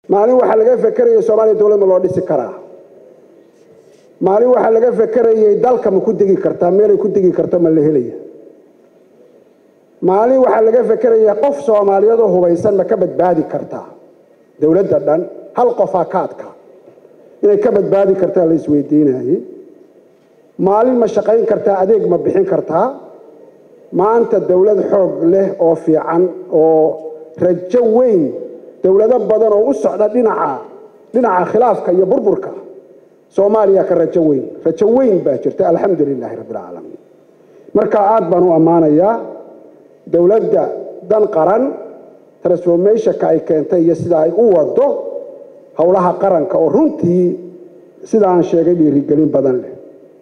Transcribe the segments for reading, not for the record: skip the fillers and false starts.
maalin waxa laga fekerayay Soomaaliya dawlad ma loo dhisi karaa maalin waxa laga fekerayay dalka ma ku digi kartaa meel ay ku digi karto ma la helaya maalin waxa laga fekerayay qof Soomaaliyeed oo hubaysan ma ka badbaadi kartaa dawladda dhan hal qof akaadka inay ka badbaadi kartaa la isweydiinayay maalin ma shaqayn kartaa adeeg ma bixin kartaa maanta dawlad xoog leh oo fiican oo rajo weyn dawlado badan oo u socda dhinaca khilaafka iyo burburka Soomaaliya ka rajo weyn baa jirta alxamdulillah rabbil alamin marka aad baan u amaanayaa dawladda dan qaran transformation ka ay keentay iyo sida ay u wado hawlaha qaranka oo runtii sida aan sheegay dhiirigelin badan leh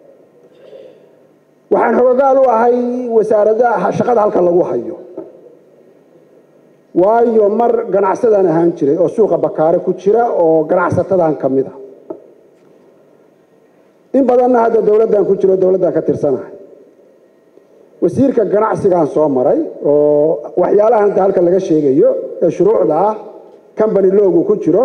waxaan xogaal u ahay wasaaradda shaqada halka lagu hayo waayo mar ganacsadan ahaan jiray oo suuqa bakaare ku jira oo ganacsatadan kamid ah in badanna hadda dawladdan ku jiro dawladdan ka tirsanahay wasiirka ganacsigan soo maray oo waxyaalahan halka laga sheegayo ee shuruucda ah company loogu ku jiro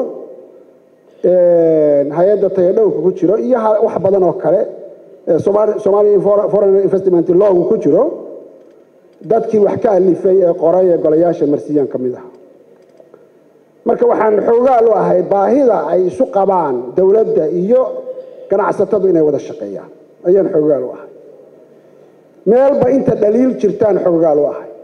hay'adda tayadhowrka ku jiro iyo wax badan oo kale Somali Foreign Investment Law ku jiro dadkii wax ka alifay ee qoray ee golayaasha marsiyan kamid ah marka waxaan xogaal u ahay baahida ay isu qabaan dawladda iyo ganacsatadu inay wada shaqeeyaan ayaan xogaal u ahay meelba inta dhaliil jirtaan xogaal u ahay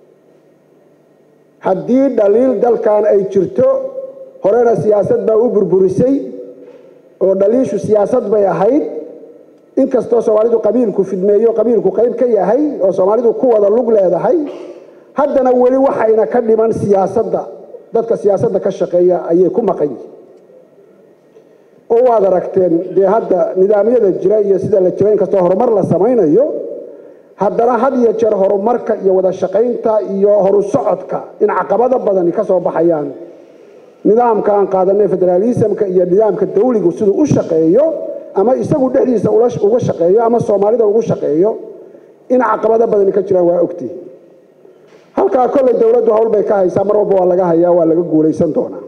haddii dhaliil dalkan ay jirto horena siyaasad baa u burburisay oo dhaliishu siyaasad bay ahayd inkastoo Soomaalidu qabiilku fidmeeyo qabiilku qayb ka yahay oo Soomaalidu ku wada lug leedahay haddana wali waxayna ka dhiman siyaasadda dadka siyaasadda ka shaqeeya ayay ku maqan yihiin oo waad aragteen de hadda nidaamyada jira iyo sida la jira inkastoo horumar la samaynayo haddana had iyo jeer horumarka iyo wada shaqaynta iyo horu socodka in caqabado badan ka soo baxayaan nidaamka aan qaadanay federalismka iyo nidaamka dawligu sidoo u shaqeeyo ama isagu dhexdiisa uga shaqeeyo ama Soomaalida ugu shaqeeyo in caqabado badan ka jiraan waa ogtii halka kulli dawladdu hawl bay ka haysaa mar walba waa laga hayaa waa laga guuleysan doonaa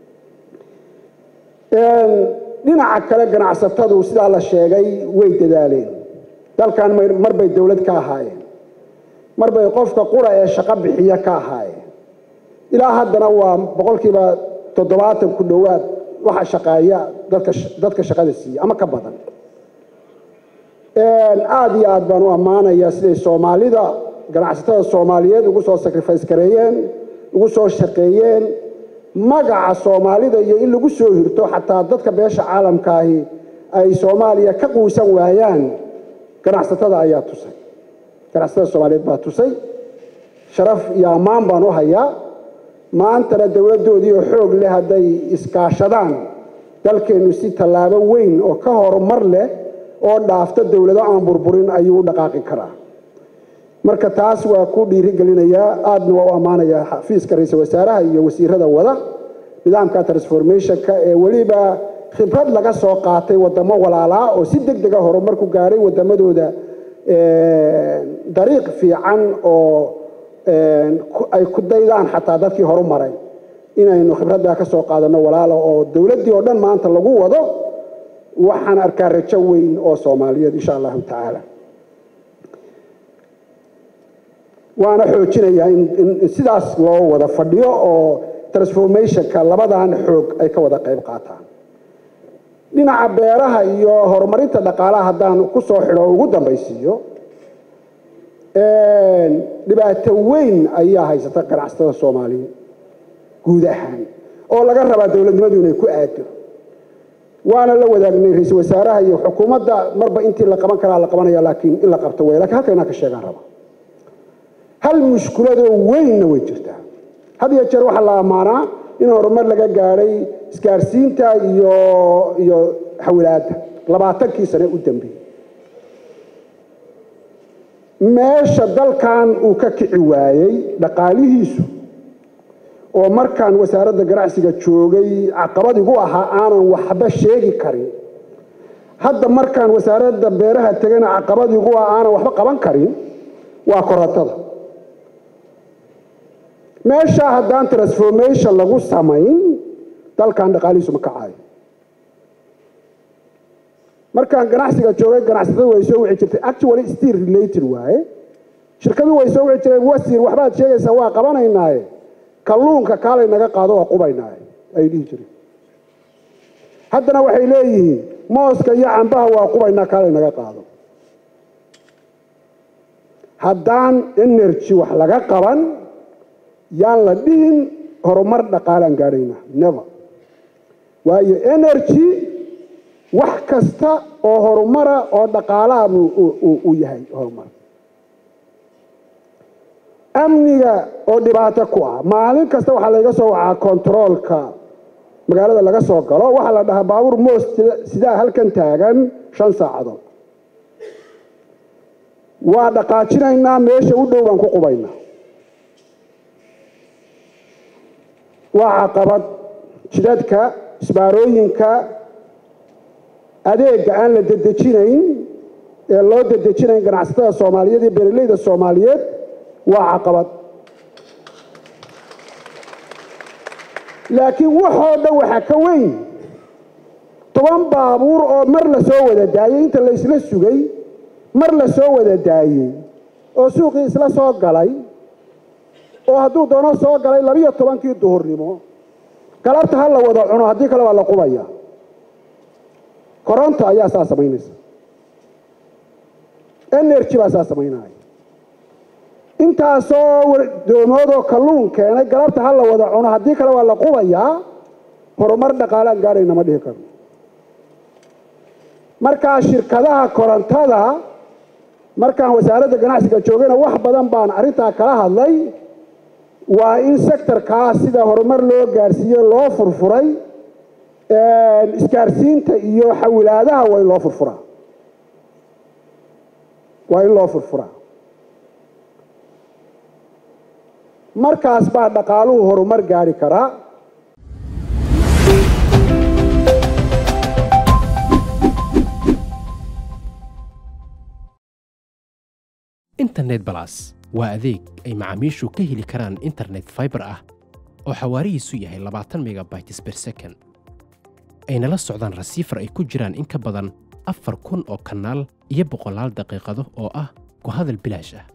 dhinaca kale ganacsatadu sida la sheegay way dadaaleen dalkan mar bay dawlad ka ahaayeen mar bay qofka qura ee shaqo bixiya ka ahaayeen ilaa haddana waa boqolkiiba 70 ku dhawaad waxa shaqeeya dadka shaqada siiya ama ka badan aad iyo aad baan u amaanayaa sida Soomaalida ganacsatada Soomaaliyeed ugu soo sacrifice gareeyeen ugu soo shaqeeyeen magaca Soomaalida iyo in lagu soo hirto xataa dadka beesha caalamka ay Soomaaliya ka quusan waayaan ganacsatada ayaa tusay ganacsatada Soomaaliyeed baa tusay sharaf iyo amaan baan u hayaa maantana dawladdoodii oo xoog leh haday iskaashadaan dalkeenu si tallaabo weyn oo ka horumar leh oo dhaafta dawlado aan burburin ayuu dhaqaaqi karaa marka taas waa ku dhiirigelinayaa aadna waa u amaanayaa xafiiska ra'iisul wasaaraha iyo wasiirada wada nidaamka transformation-ka ee waliba khibrad laga soo qaatay wadamo walaala oo si degdeg ah horumar ku gaaray wadamadooda dariiq fiican oo ay ku daydaan xataa dadkii horumaray inaynu khibradda ka soo qaadano walaalo oo dawladdii oo dhan maanta lagu wado waxaan arkaa rajo weyn oo Soomaaliyeed insha Allah ta'ala waana xoojinayaa in sidaas loo wada fadhiyo oo transformation-ka labadan xoog ay ka wada qayb qaataan dhinaca beeraha iyo horumarinta dhaqaalaha haddaan ku soo xidho ugu dambaysiiyo dhibaato weyn ayaa haysata ganacsatada Soomaaliyeed guud ahaan oo laga rabaa dawladnimadu inay ku aado waana la wadaagnay ra'iisul wasaaraha iyo xukuumadda marba intii la qaban karaa la qabanaya laakiin in la qabto way laakiin halka inaan ka sheegan rabo hal mushkilado weyn way jirtaa had iyo jeer waxa la amaanaa in horumar laga gaaray isgaarsiinta iyo xawlaadda 20 sano u dambeeyay meesha dalkan uu ka kici waayay dhaqaalihiisu oo markaan wasaaradda ganacsiga joogay caqabad igu ahaa aanan waxba sheegi karin hadda markaan wasaaradda beeraha tagana caqabad igu aanan waxba qaban karin waa korontada meesha haddaan transformation lagu samayn dalkan dhaqaalihiisu ma kacayo markaan ganacsiga joogay ganacsatada way soo wici jirtay actually still related waaye shirkadu way soo wici jireen wasiir waxbaad sheegaysaa waa qabanaynaaye kalluunka kaalay naga qaado waa qubaynaaye ay dhihi jireen haddana waxay leeyihiin mooska iyo cambaha waa qubaynaa kaalay naga qaado haddaan energy wax laga qaban yaan la dhihin horumar dhaqaalaan gaadhaynaa never waayo energy wax kasta oo horumara oo dhaqaalaha uu yahay horumar amniga oo dhibaato ku ah maalin kasta waxaa laga soo wacaa controlka magaalada laga soo galo waxaa la dhahaa baabuur moos sidaa halkan taagan 5 saacadood waa dhaqaajinaynaa meesha u dhow baan ku qubaynaa waa caqabad jidadka isbaarooyinka adeega aan la dedejinayn ee loo dedejinayn ganacsatada Soomaaliyeed iyo beeraleyda Soomaaliyeed waa caqabad laakiin waxoo dhan waxa ka weyn 10 baabuur oo mar la soo wada daayay inta la isla sugay mar la soo wada daayay oo suuqii isla soo galay oo hadduu doono soo galay 12kii duhurnimo galabta hal la wada cuno haddii kale waa la qubaya koronto ayaa saa samaynaysa energy baa saa samaynaya intaasoo doomoodoo kalluun keenay galabta hal la wada cuno haddii kale waa la qubayaa horumar dhaqaalaan gaadhayna ma dhihi karno markaa shirkadaha korontada markaan wasaaradda ganacsiga joogayna wax badan baan arrintaa kala hadlay waa in sektorkaas sida horumar loo gaarsiiyo loo furfuray isgaarsiinta iyo xawilaadaha waa in loo furfuraa markaas baa dhaqaaluhu horumar gaari karaa internet plus waa adeeg ay macaamiishu ka heli karaan internet fiber ah oo xawaarihiisu yahay 20 megabytes per second ayna la socdaan rasiifar ay ku jiraan in ka badan 4,000 oo kanaal iyo 100 daqiiqado oo ah ku hadal bilaash ah